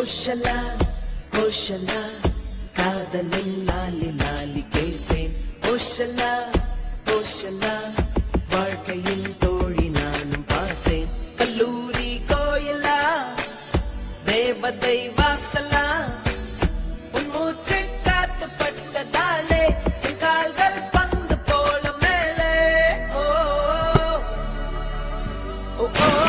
கோஷலா கோஷலா காதலின் லாலி லாலி கேட்பேன் கோஷலா கோஷலா வாழ்க்கையில் தோழி நானும் பார்த்தேன் கல்லூரி கோயிலா தேவதை வாசலா உன் மூச்சு காத்து பட்டதாலே என் கால்கள் பந்து போல மேலே ஓ ஓ